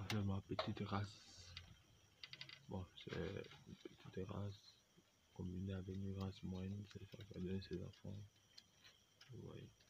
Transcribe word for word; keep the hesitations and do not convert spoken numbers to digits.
de ma petite terrasse. Bon, c'est une petite terrasse combinée avec une race moyenne, c'est ça va donner ses enfants. Vous voyez.